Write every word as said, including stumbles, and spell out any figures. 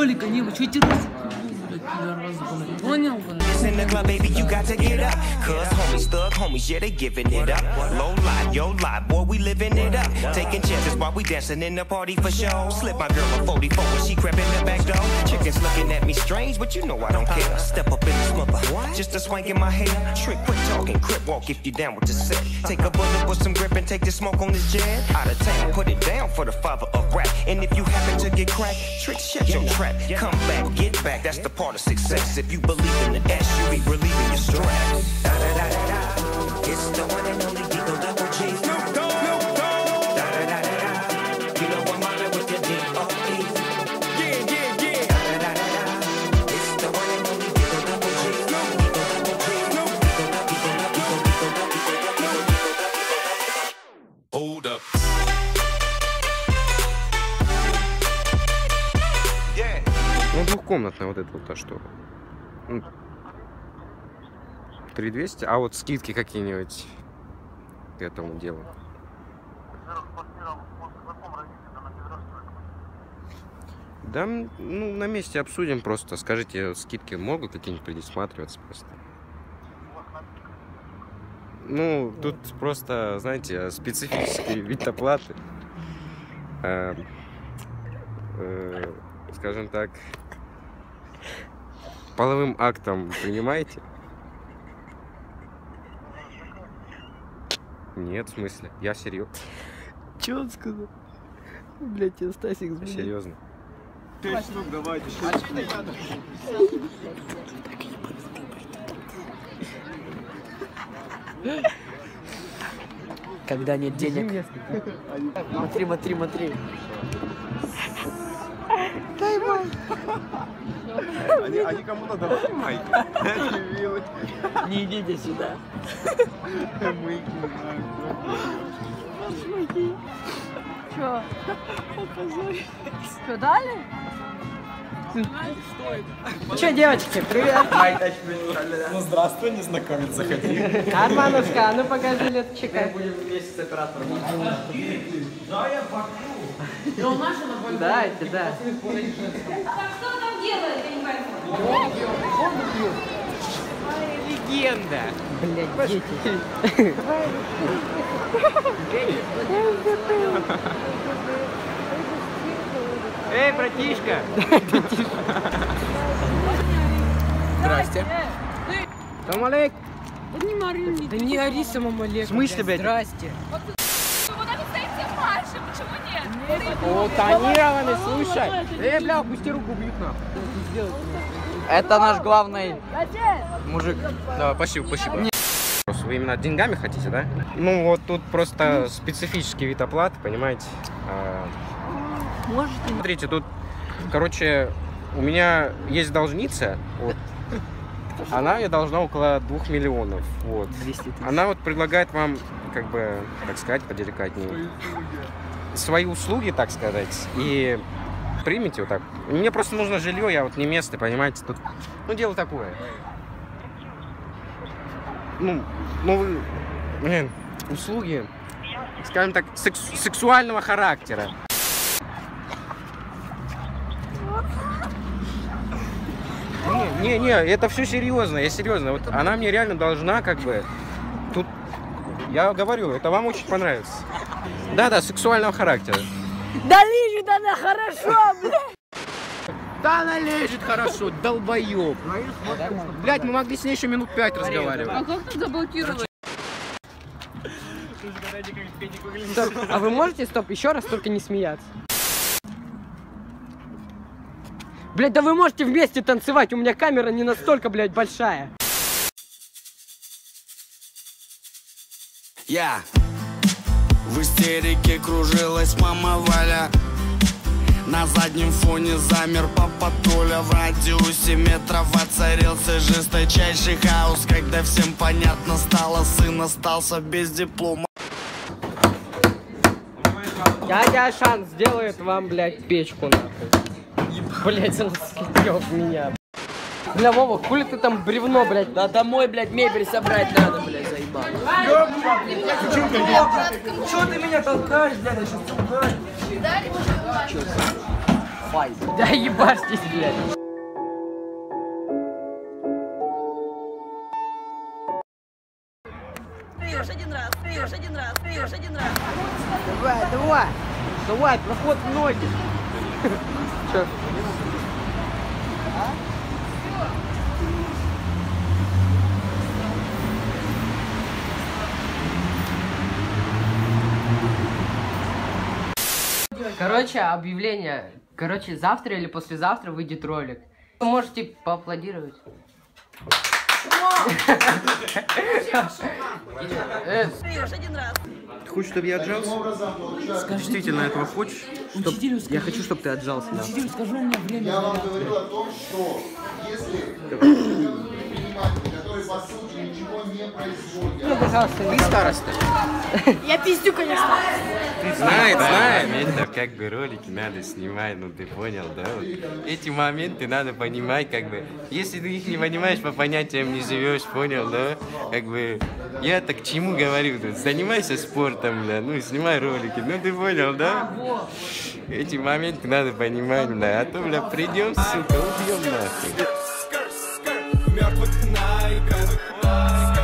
ролика не было. Че эти ролики? Понял? In the club, baby, you got to get up. Cause homies, thug homies, yeah, they giving it up. Low lie, yo lie, boy, we living it up. Taking chances while we dancing in the party for show. Slip my girl a forty-four when she crept in the back door. Chickens looking at me strange, but you know I don't care. Step up in this mother, just a swank in my hair. Trick, quit talking, crip walk if you down with the set. Take a bullet with some grip and take the smoke on this jet. Out of town, put it down for the father of rap. And if you happen to get cracked, trick, shut your trap. Come back, get back, that's the part of success. If you believe in the S, you be relieving your stress. Da da da da da. It's the one and only Digo Double G. Snoop Dogg. Da da da da da. You know I'm mobbing with the D O E. Yeah, yeah, yeah. Da da da da da. It's the one and only Digo Double G. Snoop Double G. Snoop Hold up. Yeah. Ну, двухкомнатная вот это вот то, что. три двести, а вот скидки какие-нибудь к этому делу. Да, ну, на месте обсудим просто. Скажите, скидки могут какие-нибудь предусматриваться просто? Ну, тут просто, знаете, специфический вид оплаты. Э, э, скажем так, половым актом понимаете? Нет, в смысле? Я серьезно. Че он сказал? Блять, я Стасик сбил. Серьезно. шесть штук давайте. Когда нет денег. Смотри, смотри, смотри. Дай май. Они, они кому-то давали майки. Не идите сюда. Че? Что, дали? Че, девочки, привет. Ну здравствуй, незнакомец, заходи. Арманушка, а ну покажи летчика. Мы будем вместе с оператором. Да, я покажу. Дайте, да. Так что он там делает, я не пойму. Легенда. Блять, дети. Эй, братишка. Здрасте. Салам алейк. Да не ори, Да не ори самому Олегу. В смысле, блядь? Здрасте. Вот это стоит все фальши, почему нет? О, тонированный, слушай. Эй, бля, опусти руку, убьют нахуй. Это наш главный мужик. Да, спасибо, спасибо. Вы именно деньгами хотите, да? Ну, вот тут просто специфический вид оплаты, понимаете? Можете? Смотрите, тут, короче, у меня есть должница, вот. Она мне должна около двух миллионов, вот. Она вот предлагает вам, как бы, так сказать, поделикатнее, свои услуги, так сказать, и примите вот так. Мне просто нужно жилье, я вот не местный, понимаете, тут, ну, дело такое. Ну, ну вы, блин, услуги, скажем так, секс сексуального характера. Не, не, не, это все серьезно, я серьезно. Вот она мне реально должна, как бы, тут, я говорю, это вам очень понравится. Да, да, сексуального характера. Да лежит она хорошо, блядь. Да она лежит хорошо, долбоёб. Блядь, мы могли с ней еще минут пять разговаривать. А как тут заблокировать? Стоп, а вы можете, стоп, еще раз, только не смеяться? Блядь, да вы можете вместе танцевать, у меня камера не настолько, блядь, большая. Я в истерике кружилась мама Валя. На заднем фоне замер папа Толя. В радиусе метров воцарился жесточайший хаос. Когда всем понятно стало, сын остался без диплома. Дядя Шан сделает вам, блядь, печку, нахуй. Блядь, он съел меня. Бля, Вова, хули ты там бревно, блядь? Да домой, блядь, мебель собрать надо, блядь, заебал. Чё ты меня толкаешь, блядь, я сейчас толкаю? Fight. Да ебашьтесь, блядь. Приешь один раз, приешь один раз, приешь один раз. Давай, давай. Давай, проход в ноги. Че? Короче, объявление. Короче, завтра или послезавтра выйдет ролик. Вы можете поаплодировать. Приешь один раз. Ты хочешь, чтобы я отжался? Действительно этого хочешь? Чтоб... Я хочу, чтобы ты отжался. Да. Учителю, скажи, у меня время. Я вам говорю о том, что если предприниматель, который по сути ничего не производит... Ну, пожалуйста, Ты староста. Я пиздю, конечно. Знает, знает. Моментов, как бы ролики надо снимать, ну ты понял, да? Вот. Эти моменты надо понимать, как бы. Если ты их не понимаешь, по понятиям не живешь, понял, да? Как бы. Я-то к чему говорю? Да? Занимайся спортом, бля, ну снимай ролики, ну ты понял, да? Эти моменты надо понимать, бля, а то, бля, придем, сука, убьем нахуй.